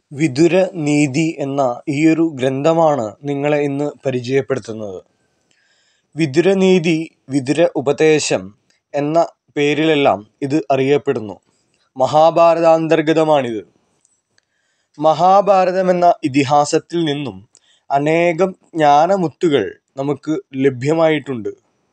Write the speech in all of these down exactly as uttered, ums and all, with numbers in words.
വിതുരനീതി എന്ന ഈയൊരു ഗ്രന്ഥമാണ് നിങ്ങളെ ഇന്ന് പരിചയപ്പെടുത്തുന്നത്. വിതുരനീതി, വിതുര ഉപദേശം എന്ന പേരിലെല്ലാം ഇത് അറിയപ്പെടുന്നു. മഹാഭാരതാന്തർഗതമാണിത്. മഹാഭാരതം എന്ന ഇതിഹാസത്തിൽ നിന്നും അനേകം ജ്ഞാനമുത്തുകൾ നമുക്ക് ലഭ്യമായിട്ടുണ്ട്.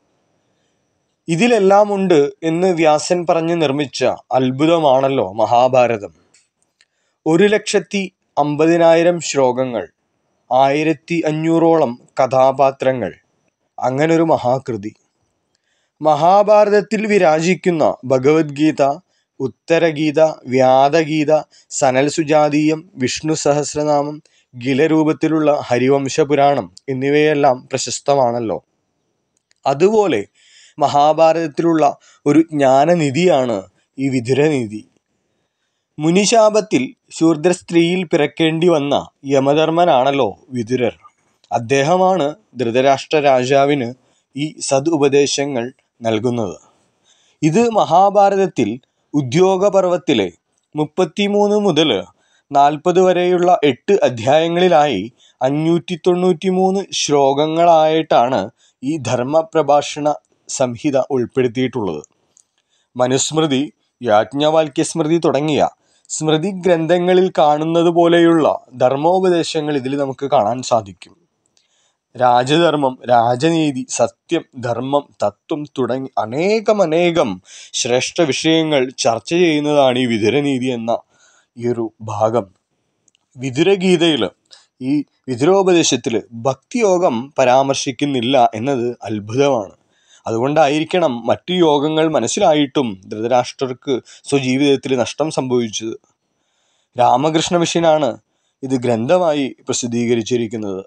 ഇതിലെല്ലാം ഉണ്ട് എന്ന് വ്യാസൻ പറഞ്ഞ് നിർമ്മിച്ച അത്ഭുതമാണല്ലോ മഹാഭാരതം. ഒരു ലക്ഷത്തി അമ്പതിനായിരം ശ്ലോകങ്ങൾ, ആയിരത്തി അഞ്ഞൂറോളം കഥാപാത്രങ്ങൾ, അങ്ങനൊരു മഹാകൃതി. മഹാഭാരതത്തിൽ വിരാജിക്കുന്ന ഭഗവത്ഗീത, ഉത്തരഗീത, വ്യാദഗീത, സനൽ സുജാതീയം, വിഷ്ണു സഹസ്രനാമം, ഗിലരൂപത്തിലുള്ള ഹരിവംശ പുരാണം എന്നിവയെല്ലാം പ്രശസ്തമാണല്ലോ. അതുപോലെ മഹാഭാരതത്തിലുള്ള ഒരു ജ്ഞാനനിധിയാണ് ഈ വിതുരനീതി. മുനിശാപത്തിൽ ശൂദ്രസ്ത്രീയിൽ പിറക്കേണ്ടി വന്ന യമധർമ്മനാണല്ലോ വിതുരർ. അദ്ദേഹമാണ് ധൃതരാഷ്ട്ര രാജാവിന് ഈ സദ് ഉപദേശങ്ങൾ നൽകുന്നത്. ഇത് മഹാഭാരതത്തിൽ ഉദ്യോഗപർവത്തിലെ മുപ്പത്തിമൂന്ന് മുതൽ നാൽപ്പത് വരെയുള്ള എട്ട് അധ്യായങ്ങളിലായി അഞ്ഞൂറ്റി തൊണ്ണൂറ്റി മൂന്ന് ശ്ലോകങ്ങളായിട്ടാണ് ഈ ധർമ്മപ്രഭാഷണ സംഹിത ഉൾപ്പെടുത്തിയിട്ടുള്ളത്. മനുസ്മൃതി, യാജ്ഞവൽക്യസ്മൃതി തുടങ്ങിയ സ്മൃതി ഗ്രന്ഥങ്ങളിൽ കാണുന്നത് പോലെയുള്ള ധർമ്മോപദേശങ്ങൾ ഇതിൽ നമുക്ക് കാണാൻ സാധിക്കും. രാജധർമ്മം, രാജനീതി, സത്യം, ധർമ്മം, തത്വം തുടങ്ങി അനേകം അനേകം ശ്രേഷ്ഠ വിഷയങ്ങൾ ചർച്ച ചെയ്യുന്നതാണ് ഈ വിതുരനീതി എന്ന ഈ ഒരു ഭാഗം. വിതുരഗീതയിൽ, ഈ വിതുരോപദേശത്തിൽ ഭക്തിയോഗം പരാമർശിക്കുന്നില്ല എന്നത് അത്ഭുതമാണ്. അതുകൊണ്ടായിരിക്കണം മറ്റു യോഗങ്ങൾ മനസ്സിലായിട്ടും ധൃതരാഷ്ട്രർക്ക് സ്വജീവിതത്തിൽ നഷ്ടം സംഭവിച്ചത്. രാമകൃഷ്ണ മിഷനാണ് ഇത് ഗ്രന്ഥമായി പ്രസിദ്ധീകരിച്ചിരിക്കുന്നത്.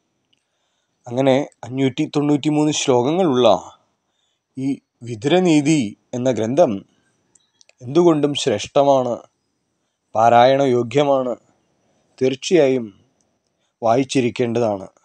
അങ്ങനെ അഞ്ഞൂറ്റി തൊണ്ണൂറ്റി മൂന്ന് ശ്ലോകങ്ങളുള്ള ഈ വിതുരനീതി എന്ന ഗ്രന്ഥം എന്തുകൊണ്ടും ശ്രേഷ്ഠമാണ്, പാരായണ യോഗ്യമാണ്. തീർച്ചയായും വായിച്ചിരിക്കേണ്ടതാണ്.